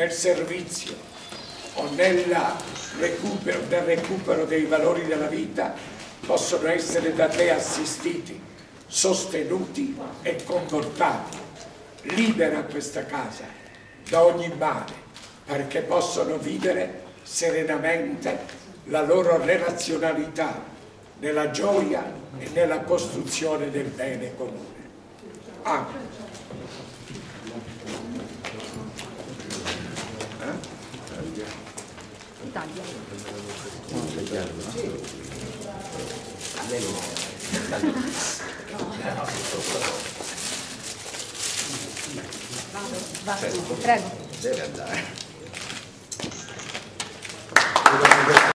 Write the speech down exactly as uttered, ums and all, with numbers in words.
nel servizio o nella recupero, nel recupero dei valori della vita possono essere da te assistiti, sostenuti e confortati. Libera questa casa da ogni male, perché possono vivere serenamente la loro relazionalità nella gioia e nella costruzione del bene comune. Amen. Italia. Vado, vado, prego. Deve andare.